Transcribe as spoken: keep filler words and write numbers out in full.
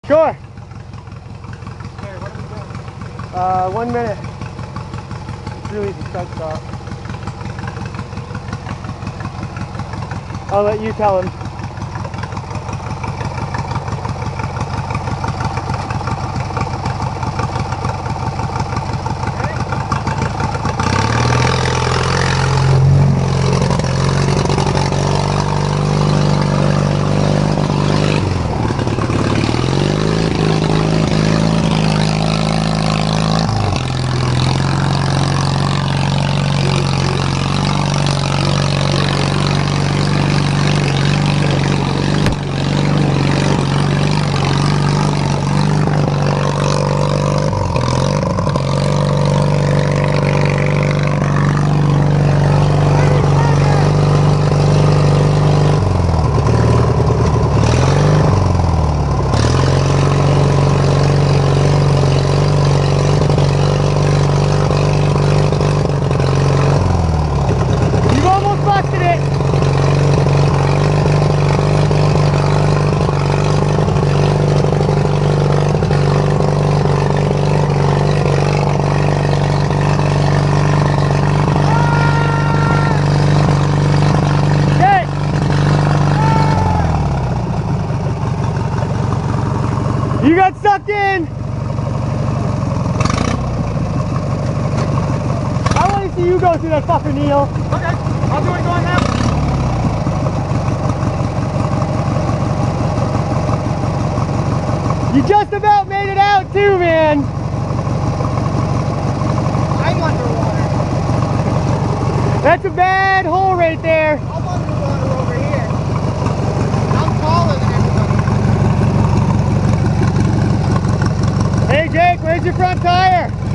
Sure. Hey, what are we doing? Uh, one minute. Let's release the start stop. I'll let you tell him. You got sucked in! I want to see you go through that fucker, Neil. Okay, I'll do it going now. You just about made it out too, man. I'm underwater. That's a bad hole right there. I'm underwater over here. I'm taller than everybody. Hey Jake, where's your front tire?